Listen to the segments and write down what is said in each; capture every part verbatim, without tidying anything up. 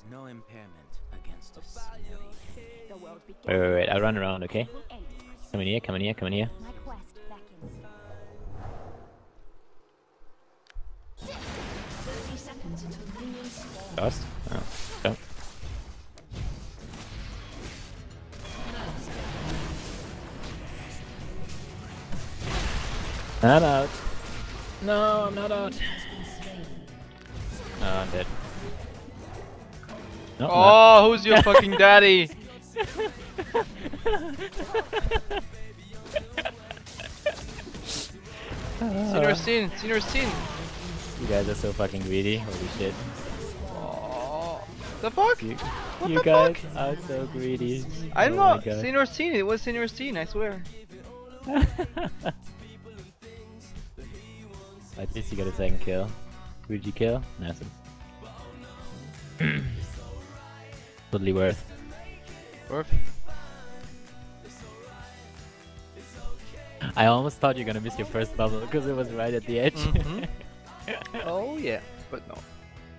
no impairment against a smelly head. The world begins. Wait, wait, wait, I'll run around, okay? Level eight. Come in here, come in here, come in here. My quest beckons. thirty seconds until minions spawn. Lost? Oh, don't. Not out. No, I'm not out. Oh, I'm dead. No, Oh, who's your fucking daddy? Senior scene, senior scene. You guys are so fucking greedy. Holy shit. Oh, the fuck? You, What you the guys fuck? are so greedy. I'm Oh not my God. senior scene. It was senior scene. I swear. At least you got a second kill. Who'd you kill? Nothing. Totally worth. Worth. I almost thought you were gonna miss your first bubble because it was right at the edge. Mhm. Oh yeah, but no.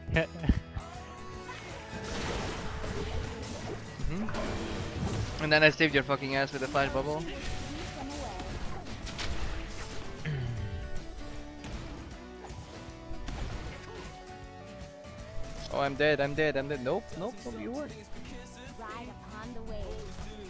Mhm. And then I saved your fucking ass with a flash bubble. Oh, I'm dead, I'm dead, I'm dead. Nope, nope, nope, you weren't. Ride upon the waves.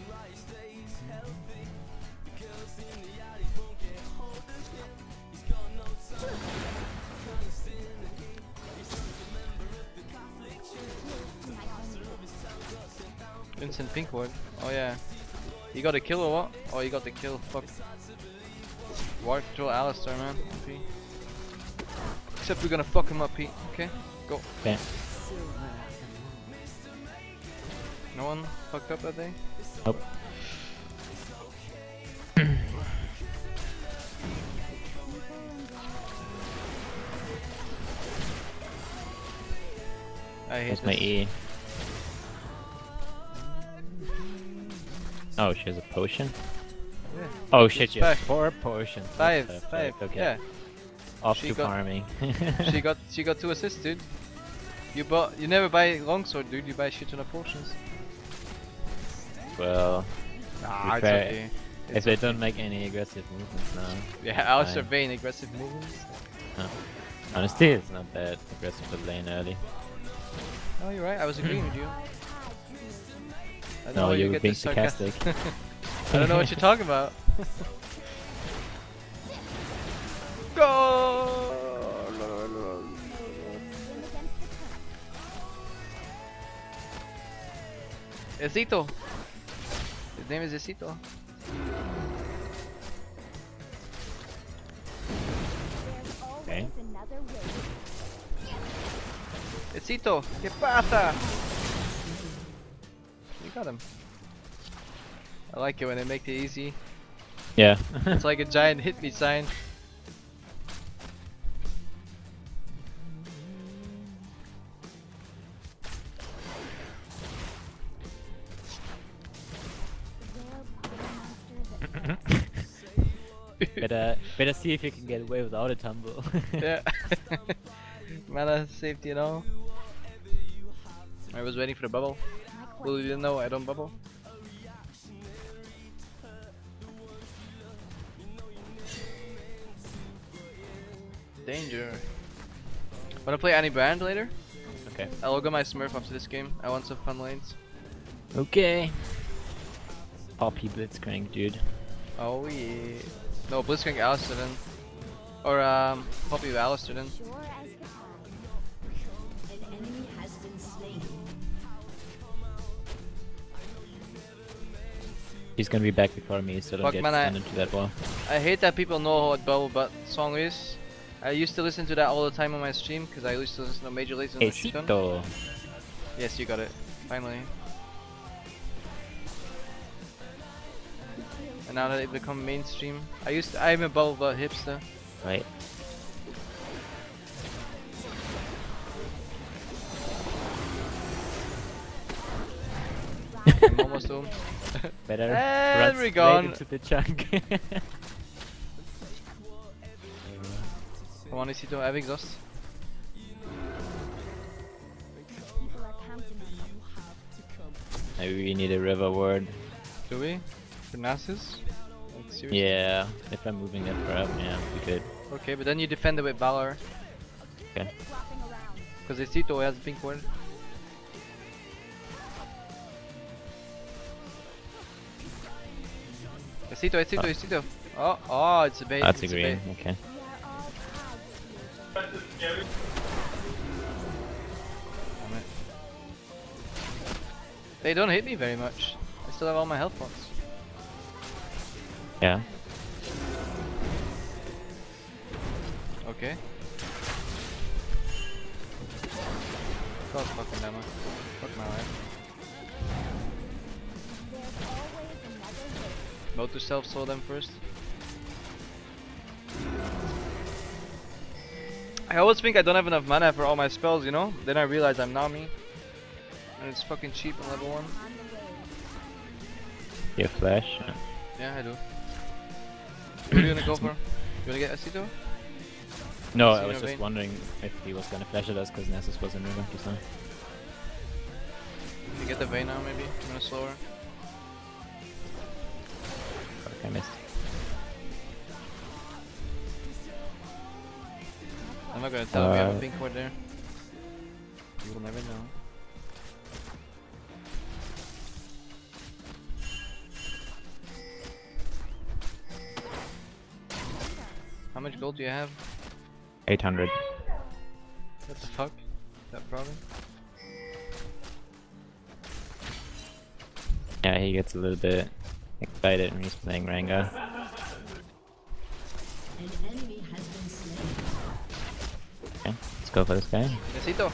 Vincent Pinkwood. Oh yeah. You got a kill or what? Oh, you got the kill. Fuck. Warp through Alistair, man. P. Except we're gonna fuck him up, Pete. Okay, go. Okay. No one fucked up that day? Nope. I hate That's my this. E. Oh, she has a potion? Yeah. Oh shit, she has Five. four potions. Five, What the five. fuck? Okay. Yeah. Off She to got- farming. she got she got two assists, dude. You bought you never buy longsword, dude. You buy shit ton of potions. Well, Nah, it's fair, okay. if It's they okay. don't make any aggressive movements now. Yeah, Alistair fine. Vayne aggressive movements. Honestly, it's not that aggressive for lane early. Oh, you're right. I was agreeing with you. I don't know No, where you you were get being this sarcastic. sarcastic. I don't know what you're talking about. Go! Esito. His name is Esito. There's Okay. always another way. Esito, ¿qué pasa? You got him. I like it when they make it easy. Yeah. It's like a giant hit me sign. Rare pond monsters that better, better see if you can get away without a tumble. Yeah. Mana safety and all. I was waiting for the bubble. my quest. Well, you didn't know I don't bubble. Danger. Wanna play Annie Brand later? Okay. I'll log on my Smurf after this game. I want some fun lanes. Okay. Poppy Blitzcrank, dude. Oh yeah. No, Blitzcrank Alistair then. Or um, Poppy with Alistair then. Sure as the tides. An enemy has been slain. He's gonna be back before me, so don't Fuck, get man, I- stunned into that wall. I hate that people know what Bubble Butt song is. I used to listen to that all the time on my stream because I used to listen to Major Lazer and shit on. Esito. Yes, you got it. Finally. And now that it become mainstream, I used to, I'm a Bubble Butt hipster. Right. I'm almost home. Better And run we're straight gone. into the chunk. Come on, Isito, I have exhaust. People are counting on Maybe we need a river ward. Do we? For Nasus? Like, seriously? Yeah, if I'm moving it for up, yeah, we could. Okay, but then you defend it with Valor. Okay. Because Esito has a pink ward. Esito, Esito, Oh. Esito. Oh, oh, it's a bait. That's a it's green, bait. okay. Damn it. They don't hit me very much. I still have all my health pots. Yeah. Okay. God fucking damn it. Fuck my life. About to self soul them first. I always think I don't have enough mana for all my spells, you know? Then I realize I'm Nami. And it's fucking cheap on level one. You have flash? Yeah, I do. What are you gonna go for? You wanna get Esito? No, See I was no just vein? wondering if he was gonna flash at us because Nessus was in river just now. You get the Vayne now maybe? I'm gonna slow her. Fuck, I missed. I'm not gonna tell him we have a Uh, pink ward there. You will never know. How much gold do you have? eight hundred. What the fuck? Is that problem? Yeah, he gets a little bit excited when he's playing Rengar. An enemy has been slain. Okay, let's go for this guy. Esito!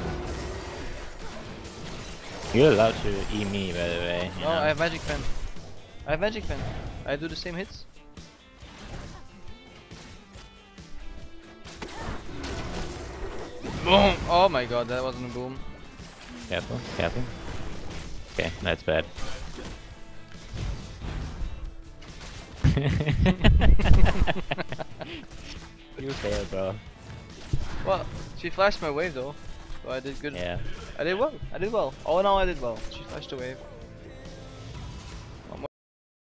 You're allowed to E me, by the way. you No, know? I have magic pen. I have magic pen. I do the same hits. Boom! Oh my god, that wasn't a boom. Careful, careful. Okay, that's bad. You fail, bro. Well, she flashed my wave though. So I did good. Yeah. I did well. I did well. All in all, I did well. She flashed the wave. One more.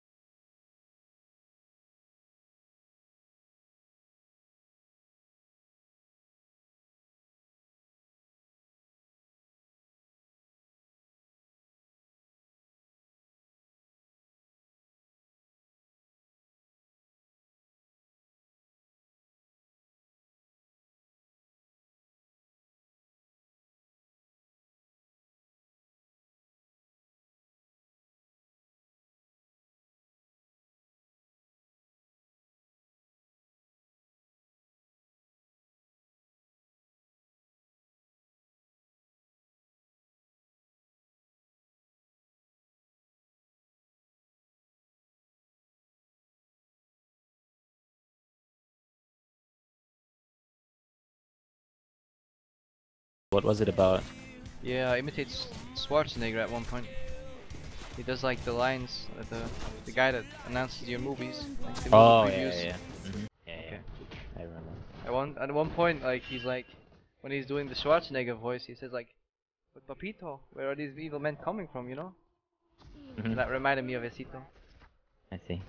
What was it about? Yeah, imitates Schwarzenegger at one point. He does like the lines, uh, the the guy that announces your movies, like the Oh, movie yeah, previews. yeah, yeah. Mm-hmm. Yeah, Okay. yeah. I remember. At one at one point, like he's like, when he's doing the Schwarzenegger voice, he says like, "But Papito, where are these evil men coming from?" You know? Mhm. That reminded me of Esito. I see.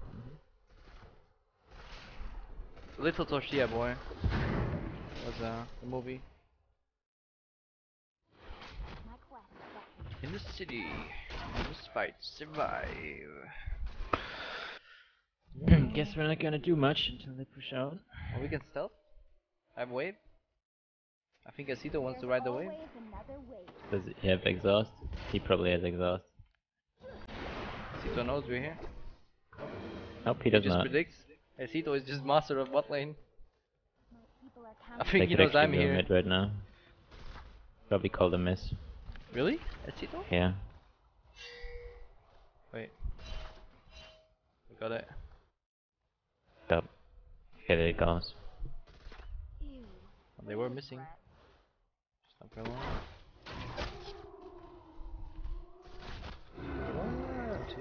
Little Tortilla Boy was uh, the movie. In the city, you must fight, survive. Guess we're not gonna do much until they push out. Oh, we can stealth? I have wave? I think Esito wants to ride the wave. Does he have exhaust? He probably has exhaust. Esito knows we're here. Nope, he He does just not. predicts. Esito is just master of bot lane. I They think he could knows actually I'm go here. mid right now. Probably call the miss. Really? Esito? Yeah. Wait. We got it. Stop. Okay, there it goes. They were missing. Just not gonna lie. One, two.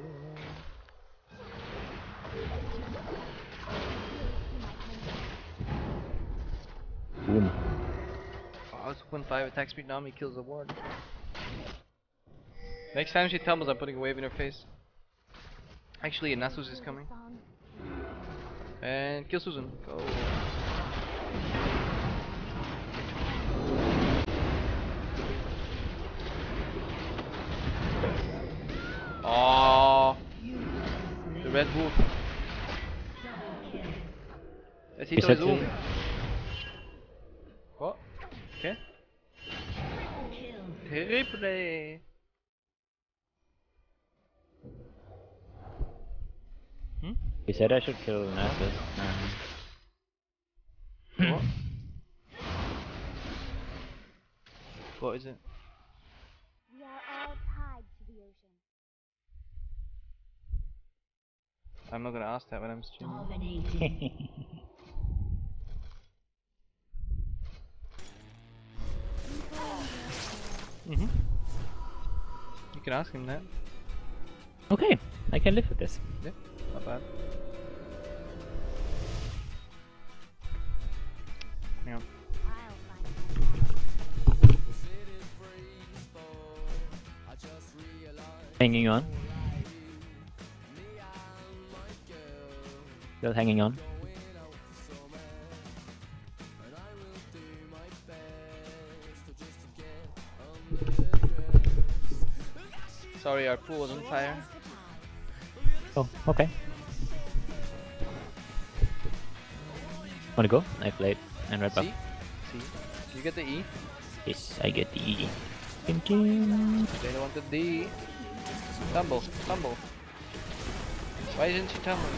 Boom. Oh, I was one five attack speed, now he kills the ward. Next time she tumbles, I'm putting a wave in her face. Actually, Nasus is coming. And kill Susan. Go. Oh, the red wolf. Necesito el zoom. What? Okay. Triple. Hmm? He said I should kill Nasus. Um, What? What is it? We are all tied to the ocean. I'm not gonna ask that when I'm streaming. Dominating. Mhm. You can ask him that. okay, I can live with this. Yeah, not bad. Yeah. I'll find my Hanging on. Still hanging on. Sorry, our pool was on fire. Oh, okay. Wanna go? I played and red buff. See? See? You get the E? Yes, I get the E. Ding, ding. They don't want the D. Tumble, tumble. Why isn't she tumbling?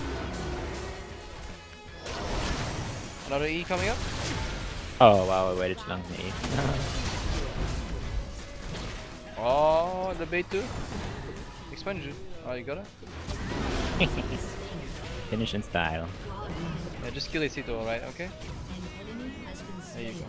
Another E coming up? Oh wow, I waited too long for the E. Oh, the bait too? Expunge you. Oh, you got it? Finish in style. Yeah, just kill Isito, alright, okay? There you go.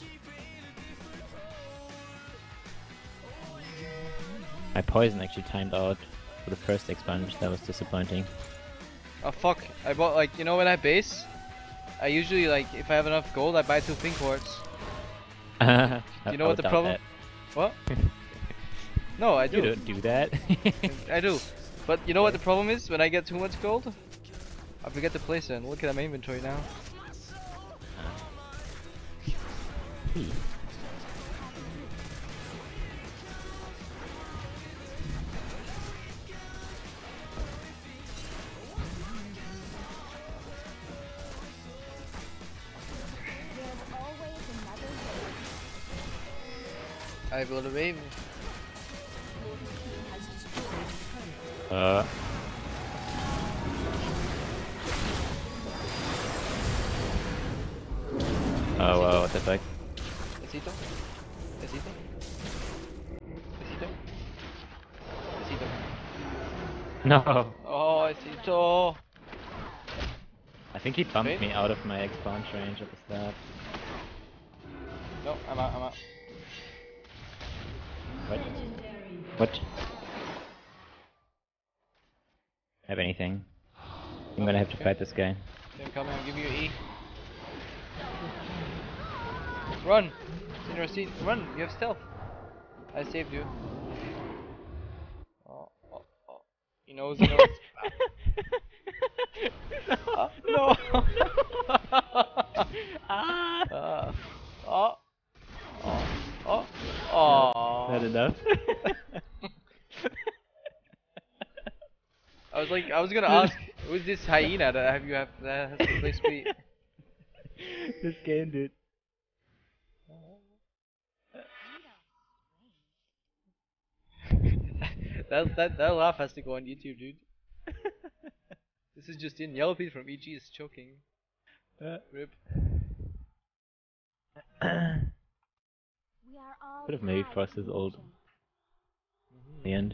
My poison actually timed out for the first expunge, that was disappointing. Oh fuck, I bought like, you know when I base? I usually like, if I have enough gold, I buy two pink quartz. You know what the problem- What? No, I do. You don't do that. I do. But you know what the problem is? When I get too much gold, I forget to place it. And look at my inventory now. There's always another way. I will wave. Uh. Oh wow, what the fuck? Besito. Besito. Besito. Besito. No! Oh, Besito. I think he bumped Wait. me out of my expunge range at the start. No, I'm out, I'm out. What? What? Have anything? I'm gonna have to Okay. fight this guy. I'm coming, I'll give you E. Run! In your seat, run! You have stealth. I saved you. Oh, oh, oh. He knows, he knows. Ah, no! Ah! Ah. Oh. Oh. Oh. Oh. Not enough. I was like, I was gonna ask, who's this hyena that have you have that has to play sweet? This game, dude. that that that laugh has to go on YouTube, dude. This is just in. Yellow Pete from E G is choking. Uh. Rip. We are all Could have maybe tied forced to his the ult. ocean. The end.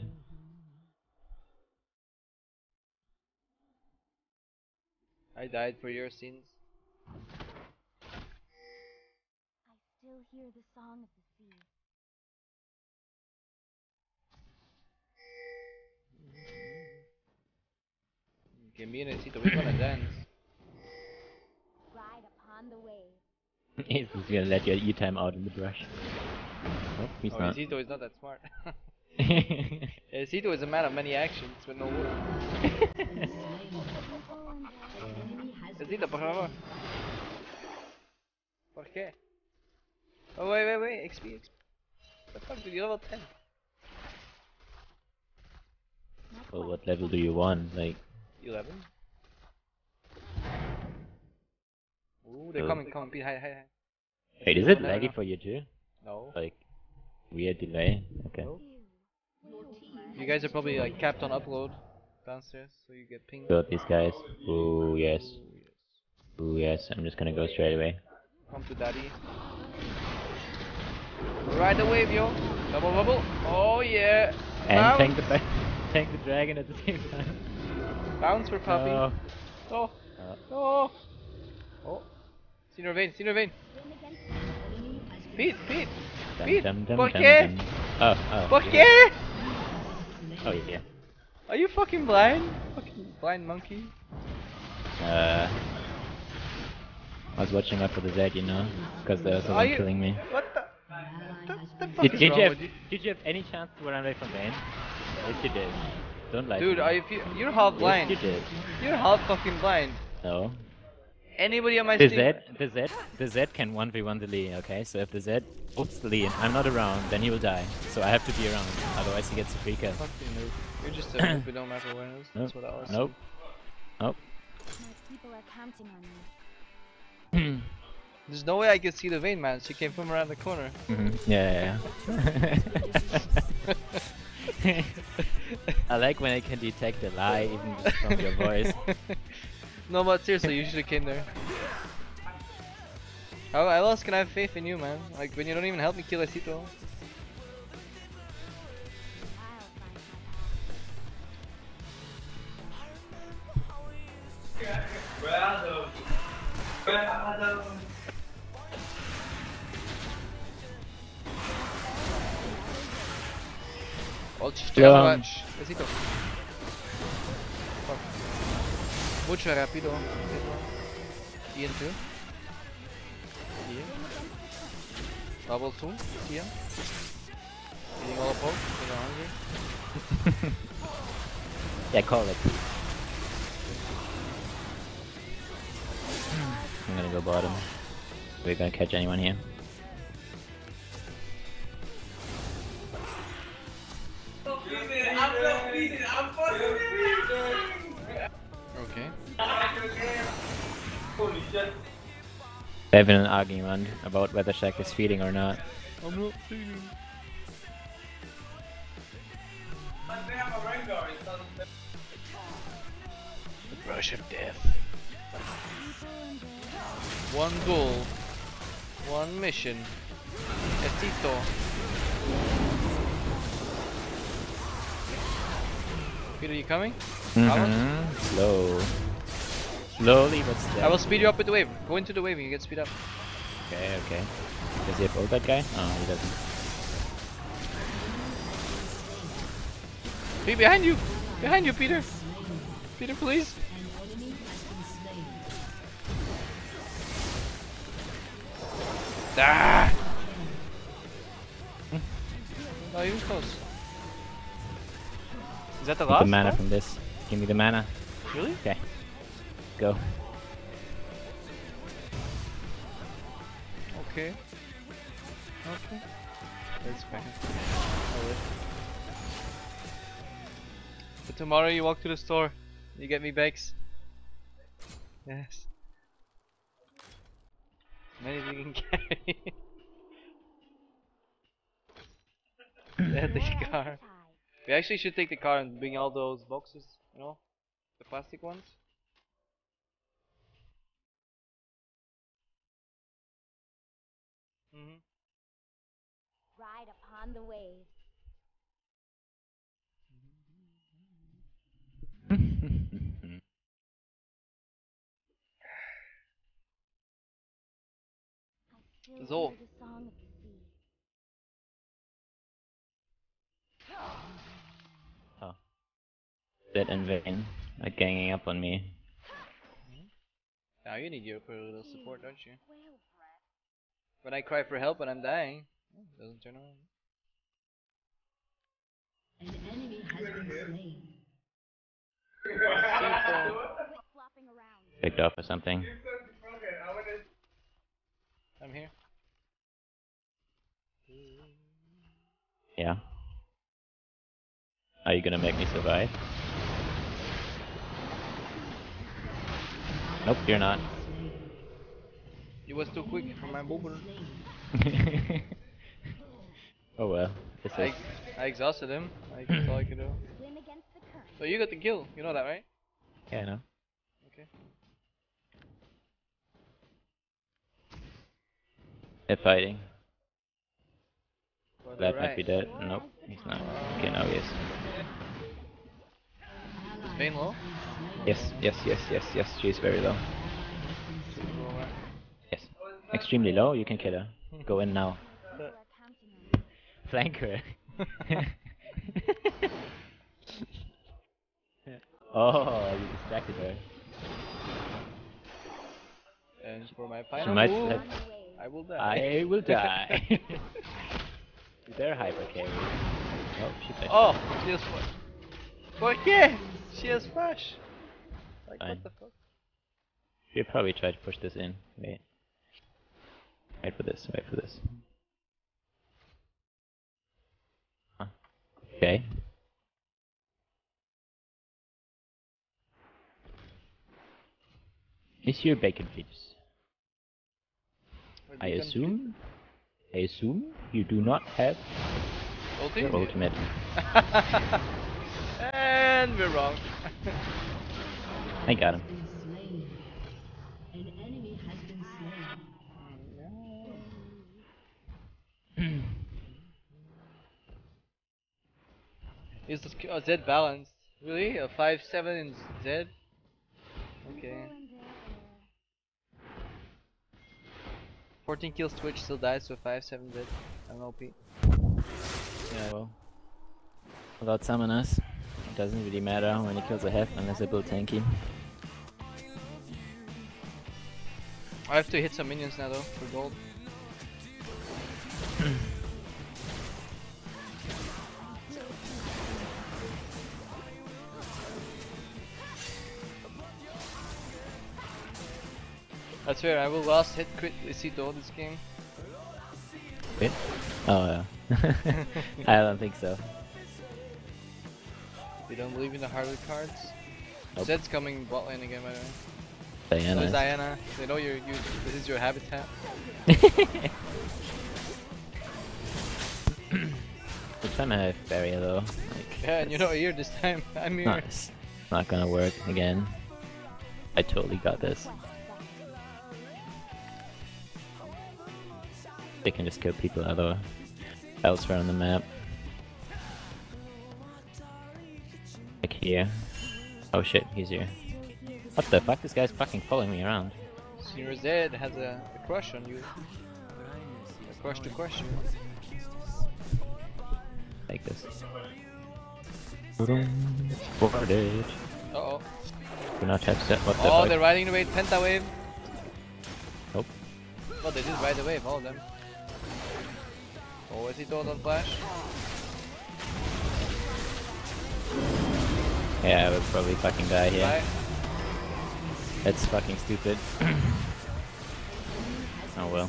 I died for your sins. I still hear the song of the sea. Okay, me and Necesito, we're gonna dance. Ride upon the wave. He's just gonna let your E time out in the brush. Oh, he's Oh, not. Necesito is not that smart. Yeah, Zito is a man of many actions, but no words. Zito, por favor. ¿Por qué? Oh, wait, wait, wait. X P, X P. What the fuck, dude? You're level ten. Well, what level do you want? Like, eleven? Ooh, they're Oh. coming, coming. Pete, hide, hide, hide. wait, is it No, no, laggy no. for you too? No. Like, weird delay? Okay. Nope. You guys are probably like capped on upload downstairs, so you get pinged. Got these guys. Ooh, yes. Ooh, yes. Ooh, yes. I'm just gonna go straight away. Come to daddy. Ride the wave, yo. Double bubble. Oh yeah. And Bounce. tank the ba- tank the dragon at the same time. Bounce for puppy. No. Oh. Uh, Oh. Oh. Senior vein. Senior vein. Pete. Pete. dum, Pete. dum, dum, ¿Por dum, qué? dum. Oh, oh. ¿Por yeah. qué? Oh, yeah. Are you fucking blind? Fucking blind monkey. Uh, I was watching out for the Z, you know, because there was Are someone you? killing me. What the? What the fuck Did, is did wrong you have with you? Did you have any chance to run away from Vayne? Yes, you did. Don't lie. Dude, to me. are you? You're half blind. Yes, you did. You're half fucking blind. No. Anybody on my The stream? Z, the Z, the Z can one v one the Lee. Okay, so if the Z oops the Lee and I'm not around, then he will die. So I have to be around, otherwise he gets a free kill. Fucking noob. You're just a noob who don't matter where it is. Nope. That's what I was. Nope. Nope. My people are counting on me. There's no way I could see the vein, man. She came from around the corner. Mhm. Yeah, yeah, yeah. I like when I can detect a lie even just from your voice. No, but seriously, you should have came there. How, how else can I have faith in you, man? Like when you don't even help me kill Acito. I'll find Oh, ch- Yeah. yeah. Acito. Fuck. Mucho rápido. Ian too. Ian. Double two. Ian. Eating all the poke. Feeling hungry. Yeah, call it. I'm gonna go bottom. We're gonna catch anyone here. Okay. They're having an argument about whether Shaq is feeding or not. I'm not feeling. The brush of death. One goal. One mission. Estito. Peter, you coming? Mm-hmm. Slow. Slowly but steady. I will speed you up with the wave. Go into the wave and you get speed up. Okay, okay. Does he have ult, that guy? Oh, he doesn't. Be behind you! Behind you, Peter! Peter, please! Ah! Not even close. Is that the Get last the mana one? from this. Give me the mana. Really? Okay. Go. Okay. Okay. That's fine. Alright. But tomorrow you walk to the store. You get me bags. Yes. Many as you can carry. Yeah, the car. We actually should take the car and bring all those boxes, you know? The plastic ones. Mm-hmm. ride upon the wave. I still Zol. hear the song of the sea. Oh. Zed and Vayne are ganging up on me. Now you need your little support, don't you? When I cry for help and I'm dying, it doesn't turn on. slain. Picked off or something. I'm here. Yeah. Are you gonna make me survive? Nope, you're not. You was too quick for my boober. Oh well. This I, is. I exhausted him. Like, that's all I could do. So you got the kill. You know that, right? Yeah, I know. Okay. They're fighting. Well, That they're might be right. dead. Nope, he's not. Okay, now he is. Is Vayne low? Yes, yes, yes, yes, yes. She's very low. Yes. Extremely low. You can kill her. Go in now. Flank her. Oh, you distracted her. And for my She final might. move, Let, I will die. I will die. They're hyper carry. Oh, she flashed. Oh, she has flash. But yeah, she has flash. Like Fine. what the fuck? She'll probably try to push this in. Wait. Wait for this. Wait for this. Huh. Okay. Monsieur Bacon, please. I assume. I assume you do not have Ulti? your ultimate. And we're wrong. I got him. Slain. An enemy has been slain. Is this a Z balanced? Really? A five seven in Z? Okay. fourteen kills Twitch still dies to a five seven Z. I don't know, Pete. Yeah, well. Without summoners, it doesn't really matter how many kills I have unless I build tanky. I have to hit some minions now though for gold. That's fair, I will last hit crit Isito this game. Wait? Oh, yeah. I don't think so. You don't believe in the Harley cards? Nope. Zed's coming bot lane again, by the way. Diana. There's Diana. They know you're, you. This is your habitat. This time I have barrier though. Like, Yeah, and you're not here this time. I'm here. not, it's not gonna work again. I totally got this. They can just kill people other elsewhere on the map. Like here. Oh shit, he's here. What the fuck? This guy's fucking following me around. Senior Zed has a, a crush on you. A crush to crush you. Like this. Boarded. Uh oh. Do not have set. What the Oh, fuck? they're riding the wave. Penta wave. Nope. Oh, they did ride the wave, all of them. Oh, is he told on flash? Yeah, I would probably fucking die here. Right. That's fucking stupid. Oh well.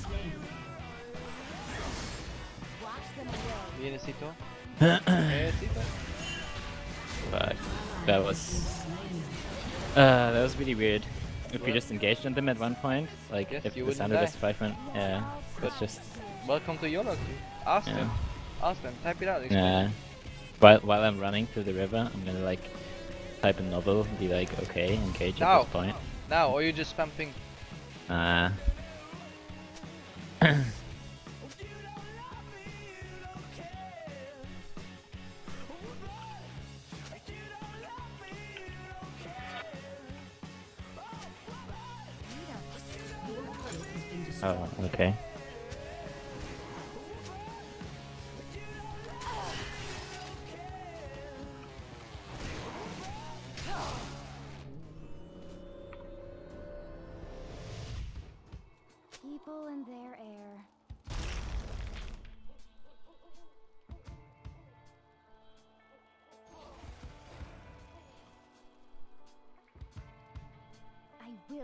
Viene Sito. Eh, Sito. Fuck. That was... Uh, that was really weird. If we Well- just engaged on them at one point, like Yes, if you the wouldn't sounded die. just five minutes, yeah, it's just... Welcome to YOLO. Ask Yeah. them. Ask them. Type it out. explain Nah. While, while I'm running through the river, I'm gonna like type a novel and be like, okay, engage Now. at this point. it. Now, or you just spam ping. Nah. Oh, okay. People and their air.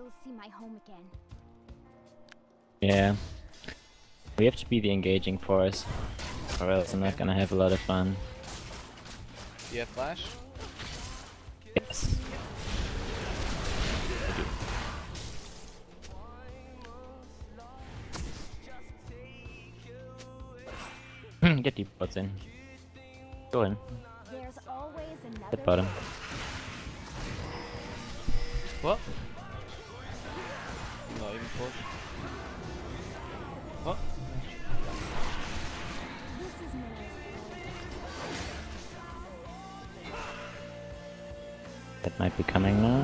still see my home again. Yeah. We have to be the engaging force, or else I'm not gonna have a lot of fun. Do you have flash? Yes. Get deep bots in. Go in. There's always another Hit bottom. What? Not even close. What? This is Miller's That might be coming now.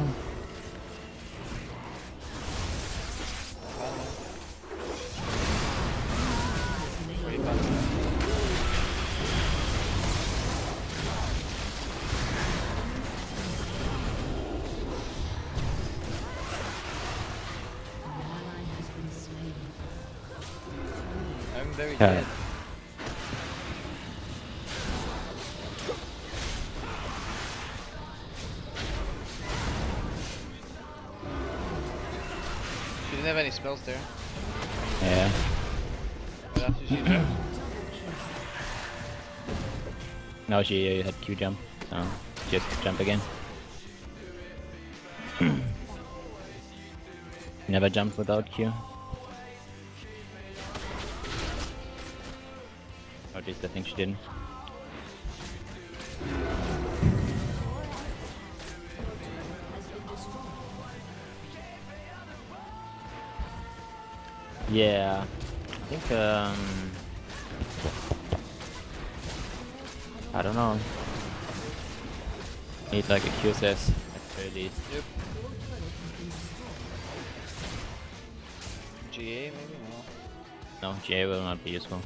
Pretty bad. I'm very Yeah. dead. She didn't have any spells there. Yeah. But after she jumped, No, she uh, had Q jump, so just jump again. Never jump without Q. Or at least I think she didn't. Yeah, I think um, I don't know. Need like a Q S S at the very least. yep. G A maybe? No. No, G A will not be useful.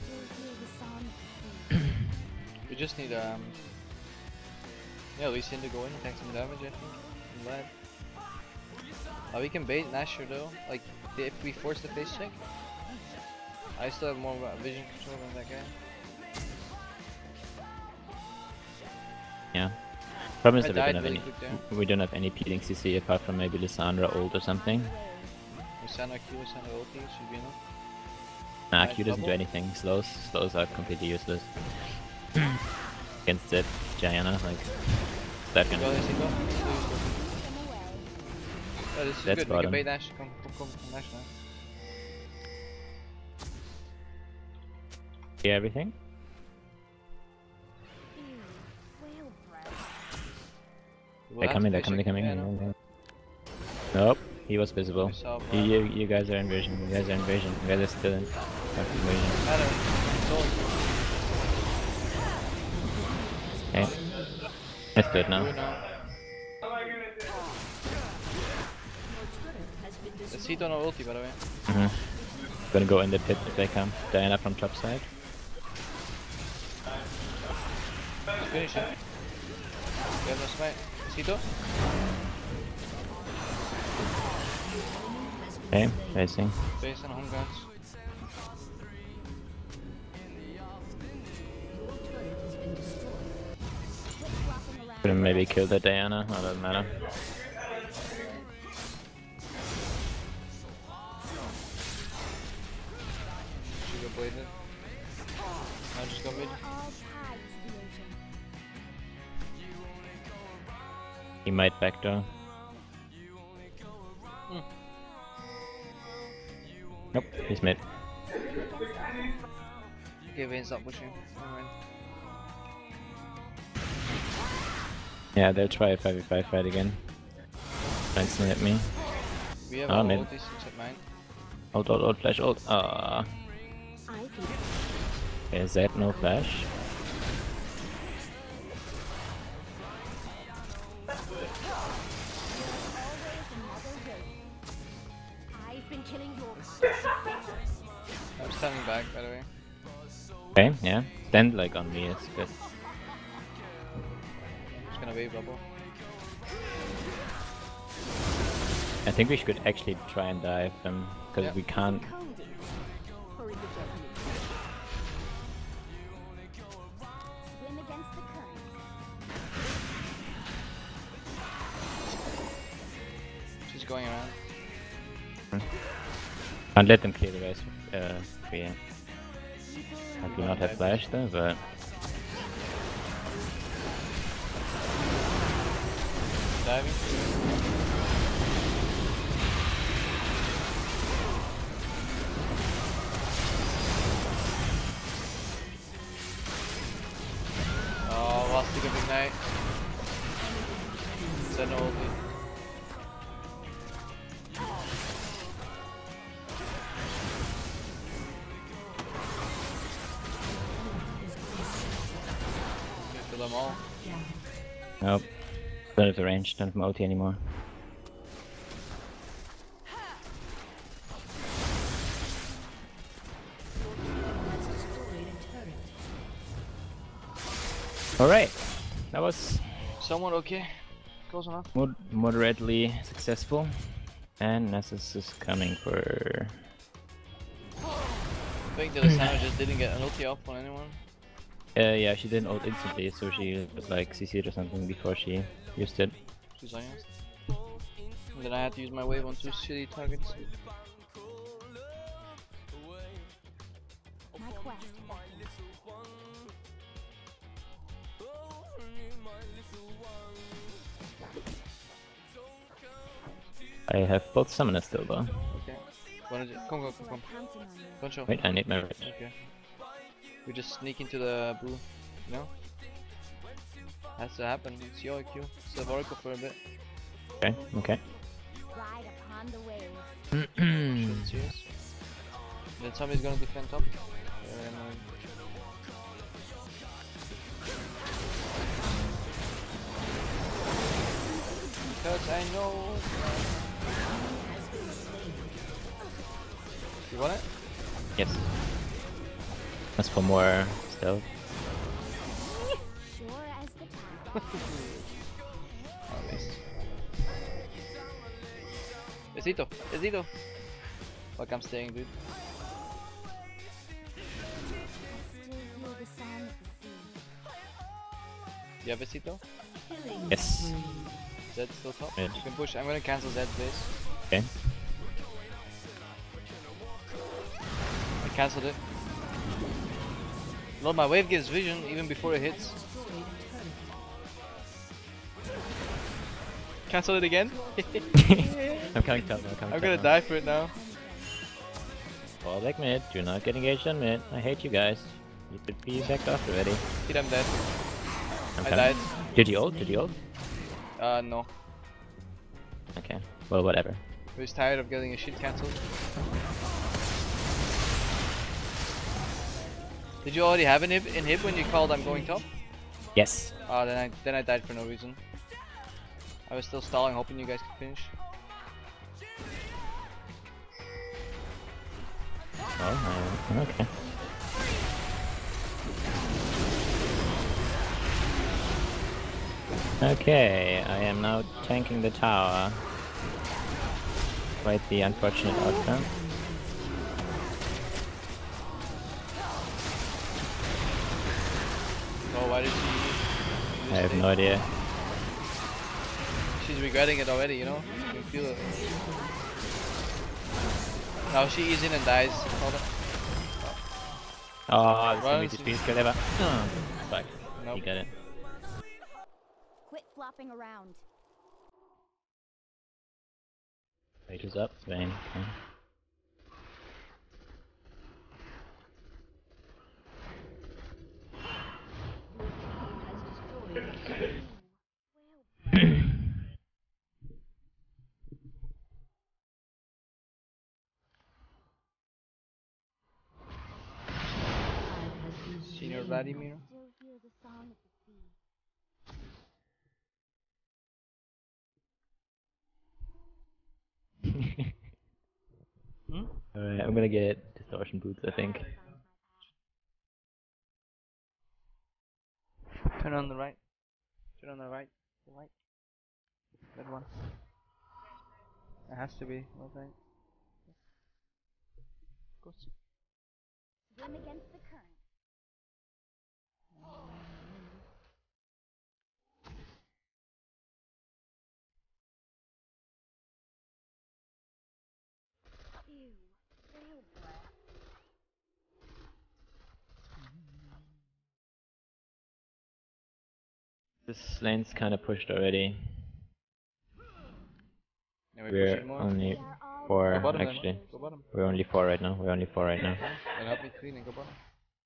We just need um yeah, Lucian to go in and take some damage, I think. And Lad. Uh, we can bait Nashor though. Like if we force the face check. I still have more uh, vision control than that guy. Yeah. Problem is I that we died don't have really any. quick there. We don't have any peeling C C apart from maybe Lissandra ult or something. Lysandra Q, Lysandra ulti should be enough. Nah, Nice Q doesn't do bubble. anything. Slows, slows are completely useless against that Gianna. Like that Go, kind of. let's go. Oh, this is That's good. We bottom. can bait Nash. Come, come, come, come Nash now. See everything? whale breath. We'll They're have coming. to They're face coming. They're check coming. again, no? Nope. He was visible. We saw You, Bob. you, you guys are in vision. You guys are in vision. You guys are still in fucking vision. Matter. Soul. Okay. Let's do it Do now. it now. Let's hit on our ulti, by the way. Mm-hmm. Gonna go in the pit if they come. Diana from top side. Let's finish it. We have no smite. Sito? Okay, racing. Base and home guns. Could maybe kill the Diana. Oh, doesn't matter. Should go bladed. I'll just go mid. All tied to the ocean. He might backdoor. Hmm. Nope, he's mid. Okay, Vayne's not pushing. Never mind. Yeah, they'll try a five v five fight again. Try and sneak at me. We have Oh, our mid. ultis except mine. Ult, ult, ult, flash, ult. Ah. I can Okay, Zed, no flash. I've been killing your I'm standing back, by the way. Okay, yeah. Stand like on me, it's good. Just gonna wave bubble. I think we should actually try and dive them, because Yeah. we can't. Cody. Or is it just me? Swim against the current. She's going around. Can't let them clear the race uh, free. I do not have flash though, but Diving. Oh, lost the big night. Said no ulti. Kill them all. nope. Don't have the range, don't have my ulti anymore. Alright, that was Somewhat okay. Close enough. mod moderately successful. And Nessus is coming for... I think the Lissandra just didn't get an ulti off on anyone. Uh, yeah, she didn't ult instantly, so she was like C C'd or something before she used it. She's honest. And then I had to use my wave on two shitty targets. My quest beckons. I have both summoners still though. Okay. Wanna ju- come, come, come, come. Counting on you. Don't show. Wait, I need my range. Okay. We just sneak into the blue. You know? Has to happen. It's your Q. Save Oracle for a bit. Okay, okay. Ride upon the waves. Shouldn't see us. Then somebody's gonna defend top. Very annoying. Because I know. You want it? Yes. That's for more stealth. Sure as the path. Oh, nice. Besito, besito. Fuck, I'm staying, dude. I still hear the sound of the sea. You have besito? Yes. Zed's still top. Mid. You can push. I'm gonna cancel Zed's base. Okay. I cancelled it. Lord, my wave gives vision even before it hits. Cancel it again? I'm coming top now, I'm coming I'm top gonna now. die for it now. Fall back mid, do not get engaged on mid. I hate you guys. You could be backed off already. Hit, I'm dead. I'm I coming. died. Did you ult? Did you ult? Uh, no. Okay. Well, whatever. I was tired of getting a shit cancelled. Did you already have an inhib, inhib when you called I'm going top? Yes. Ah, then I then I died for no reason. I was still stalling, hoping you guys could finish. Oh, uh, okay. Okay, I am now tanking the tower. Quite the unfortunate outcome. Oh, why did she? I have no idea. She's regretting it already, you know? You can feel it. Now she eats in and dies. Hold on. Oh, this is Run, gonna be the see- speed skill ever. Oh, fuck. Nope. You got it. Quit flopping around. Rage is up, Vayne. Okay. Senior Vladimir. Still hear the sound of the sea. Hmm? Alright, I'm gonna get distortion boots, I think. Turn on the right. Turn on the right. The right. That one. It has to be. Okay. Of course. Swim against the current. This lane's kind of pushed already. Yeah, we We're pushing more. only Go four, Go bottom actually. then. Go bottom. We're only four right now. We're only four right now. And help me clean and go bottom.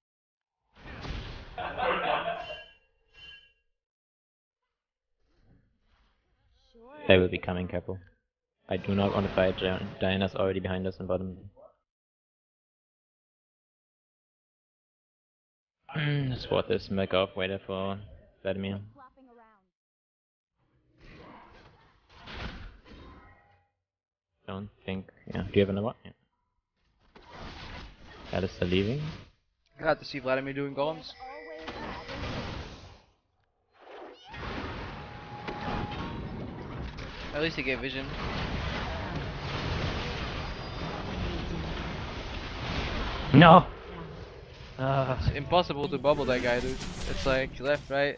They will be coming, careful. I do not want to fight. Di- Diana's already behind us on bottom. Let's swat this back off, wait for Vladimir. Flopping around. Don't think. Yeah. Do you have another one? Yeah. Alistair leaving. Glad to see Vladimir doing golems. Always having At least he gave vision. No! Ah. It's impossible to bubble that guy, dude. It's like left, right.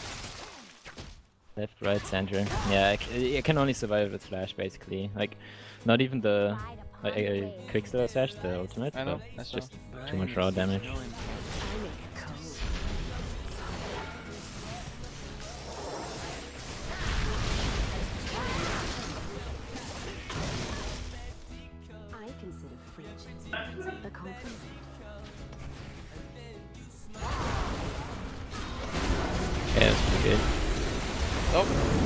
Left, right, center. Yeah, I c- I can only survive with flash basically. Like, not even the like, uh, Quicksilver Sash, the ultimate, I know, but I it's saw. just too much raw damage. I consider friendship a compliment. Yeah, it's pretty good. Oh.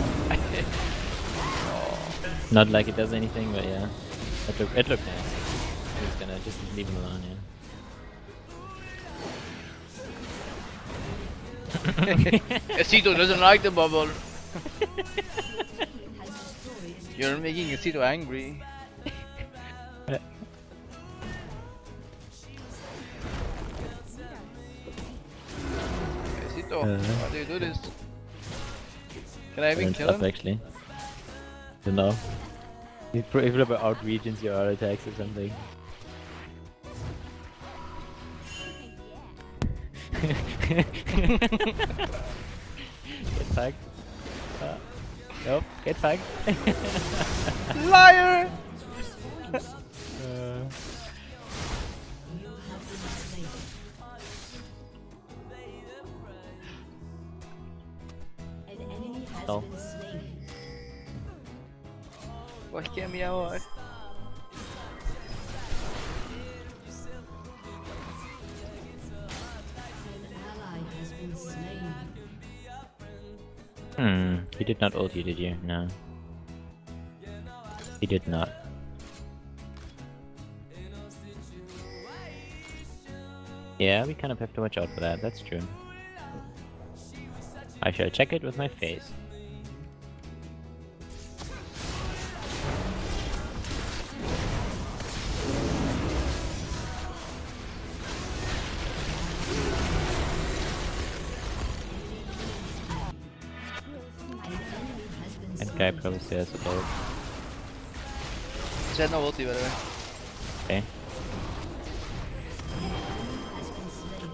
Not like it does anything, but yeah. It looked, it looked nice. I'm just gonna just leave him alone, yeah. Esito doesn't like the bubble. You're making Esito angry. Esito, Uh. why do you do this? Can I even Turns kill up him? actually. Don't know. He probably out regions your auto attacks or something. Get fucked. Uh, nope, get fucked. Liar! uh, An enemy has Oh. been slain. ¿Por qué mi amor? An ally has been slain. hmm. You did not ult you, did you? No. He did not. Yeah, we kind of have to watch out for that, that's true. I shall check it with my face. That guy probably still has a bolt. She had no ulti, by the way. Okay. Has been slain.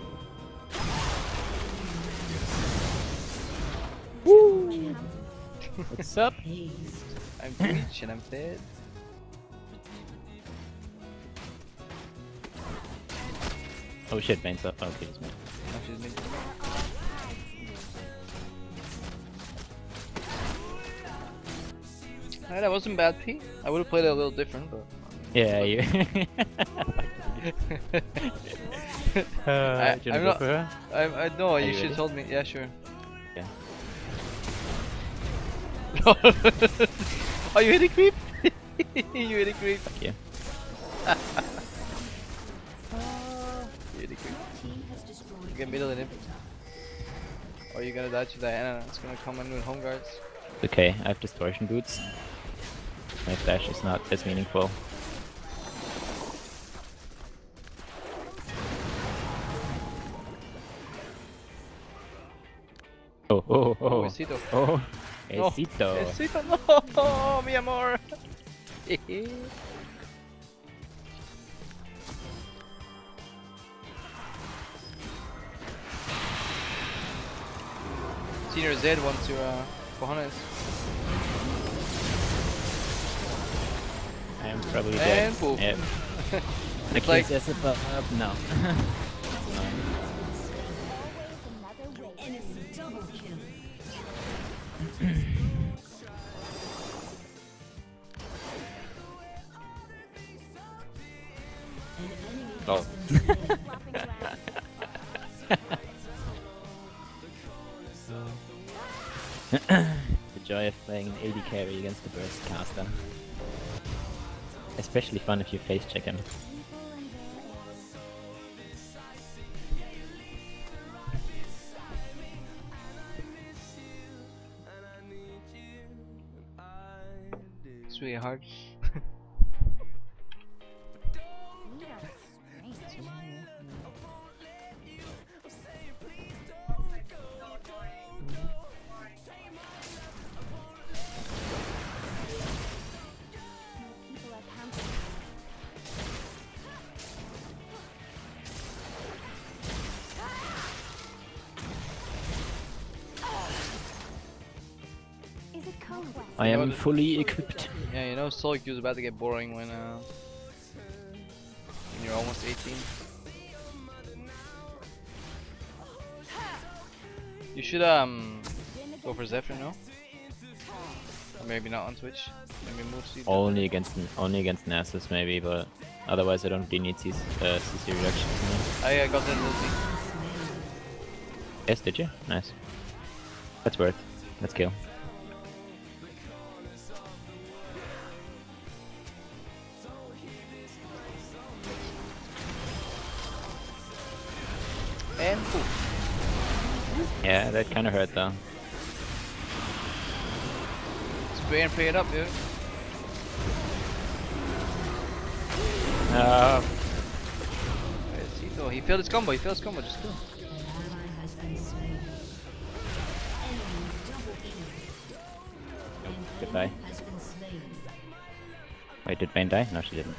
What's up? Hazed. I'm Twitch and I'm dead. Oh shit, Bane's up. Oh, okay, he's mid. No, she's mid. Alright, that wasn't bad, P. I would have played it a little different, but. Yeah, you. uh, I- do you I'm wanna go not- for her? I, I know, you you should ready? told me. Yeah, sure. Yeah. Oh, you hit a creep? You hit a creep. Fuck you. You hit a creep. Team has destroyed. You get middle in him. Or you're gonna die to Diana. It's gonna come in with home guards. Okay, I have distortion boots. My flash is not as meaningful. Oh, oh, oh, Oh, oh, Esito. oh, No. Esito. Esito, no, mi amor. Senior Zed wants to uh, cojones. I am probably dead. And poof. Yep. It's Like, like- is up, up, no. That's annoying. always another way. Enemy double kill. Oh. Flopping around. The joy of playing an A D carry against the burst caster. Especially fun if you face check him. People and their airs. It's really hard. We are strange. People are camping. Is it conquest? I You know am the- fully equipped. Yeah, you know Solo Q is about to get boring when uh when you're almost eighteen. You should um go for Zephyr, no? Or maybe not on Twitch. Maybe move seed. Only against only against Nasus maybe, but otherwise I don't really need C C, uh, C C reduction. No. I uh, got that ulti. Yes, did you? Nice. That's worth. Let's kill. And poof. Yeah, that kind of hurt though. Spray and pray it up, dude. Uh, Where's Tito? He failed his combo, he failed his combo, just kill. goodbye. Wait, did Vayne die? No, she didn't.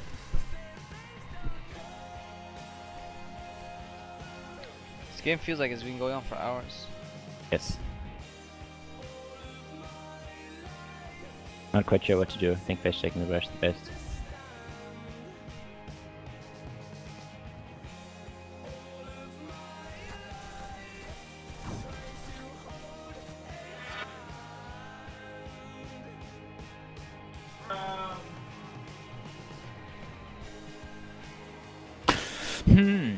This game feels like it's been going on for hours. Yes. Not quite sure what to do. I think face checking the rush the best. Hmm.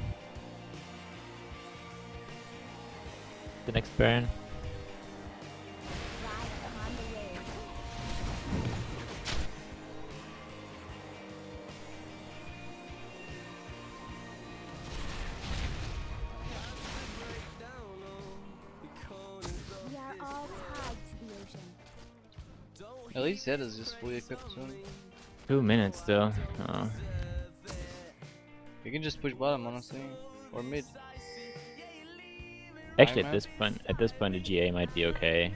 The next burn. Ride upon the waves. We are all tied to the ocean. At least Zed is just fully equipped soon. Two minutes still. Oh. You can just push bottom, honestly, or mid. Actually, Iron at this point, at this point, the G A might be okay.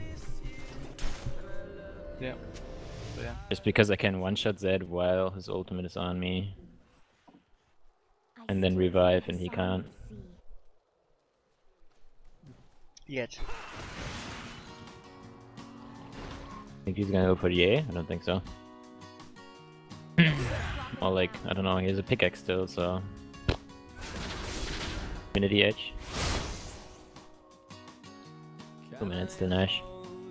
Yeah. But yeah. Just because I can one-shot Zed while his ultimate is on me, I and then still revive, feel and he the sound can't. of the sea. Yet. Think he's gonna go for the A? I don't think so. Or like, I don't know, he has a pickaxe still, so... Infinity Edge. Two minutes to Nash.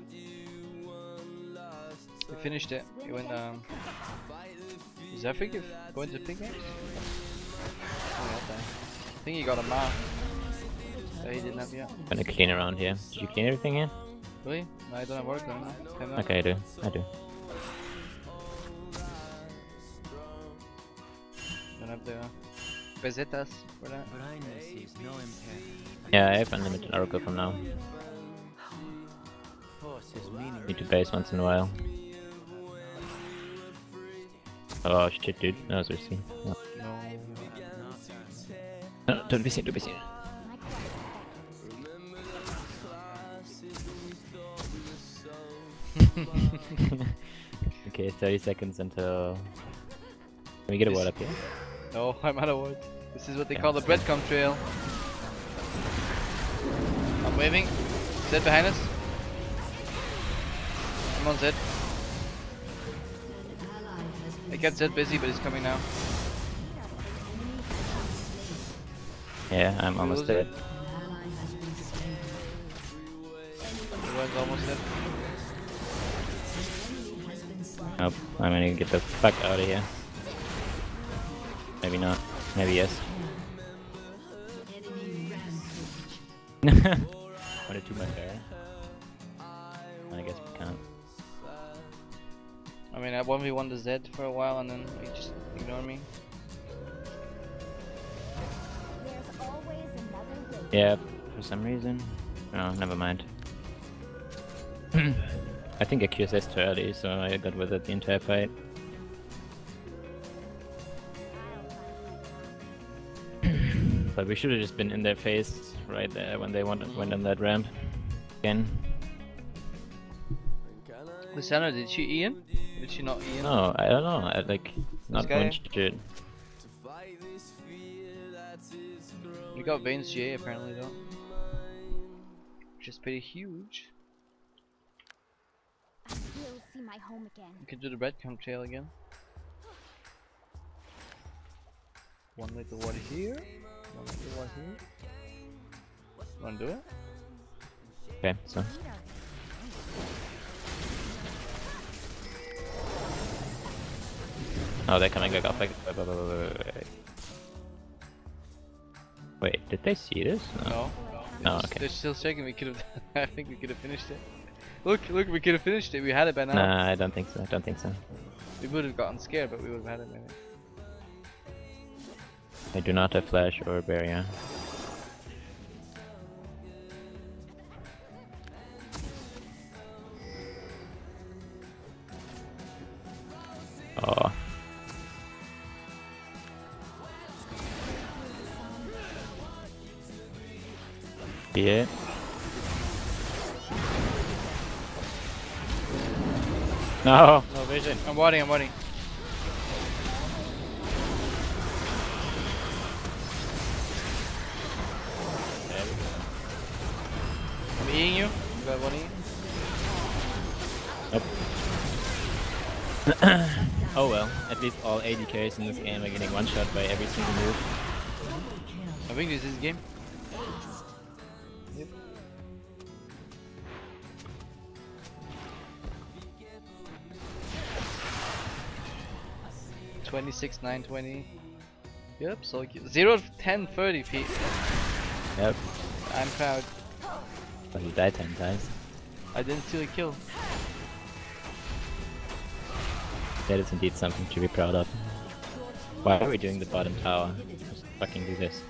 We finished it. He went um. Zephyr give going to pickaxe? Oh, yeah, okay. I think he got a map. That he didn't have yet. Gonna clean around here. Did you clean everything here? Really? No, I don't have work on it. Can I? Okay, I do. I do. Don't have the pesetas for that. Brightness is no impairment. Yeah, I have unlimited Oracle from now. Force is meaningless. Need to base once in a while. Oh shit, dude. That was risky. No. No. No, don't be seen, don't be seen. My quest beckons. Okay, thirty seconds until... Can we get a This- wall up here? No, I'm out of wood. This is what they Yeah. call the breadcrumb trail. I'm waving. Zed behind us. Come on, Zed. I got Zed busy, but he's coming now. Yeah, I'm We almost lose dead. it. Gwen's almost dead. Nope, I'm gonna get the fuck out of here. Maybe not. Maybe yes. Wanted too much there. I guess we can't. I mean, I one v one the Zed for a while and then you just ignore me. There's always another way. Yeah, for some reason. No, never mind. I think I Q S S too early, so I got with it the entire fight. But we should have just been in their face right there when they went, went on that ramp. Again. Lysandra, did she Ian? Did she not Ian? No, I don't know. I like not guy? much shit. You got Vayne's J apparently though. Which is pretty huge. I will see my home again. You can do the breadcrumb trail again. One little water here. One little water here. Wanna do it? Okay, so. Oh, they're coming back up. Like, wait, wait, wait, wait, wait. Wait, did they see this? No. No. Oh, They're okay. They're still checking. We could have. I think we could have finished it. Look, look, we could have finished it. We had it by now. Nah, I don't think so. I don't think so. We would have gotten scared, but we would have had it maybe. I do not have flash or barrier. Oh. Yeah. No, no vision. I'm warding, I'm warding. There we go. I'm eating you. You got one eat. Nope. Oh well, at least all A D Ks in this game are getting one shot by every single move. I think this is game. Yep. twenty-six, nine, twenty. Yep, so zero of ten, thirty, Pete. Yep. I'm proud. But you died ten times. I didn't steal a kill. That is indeed something to be proud of. Why are we doing the bottom tower? Just fucking do this.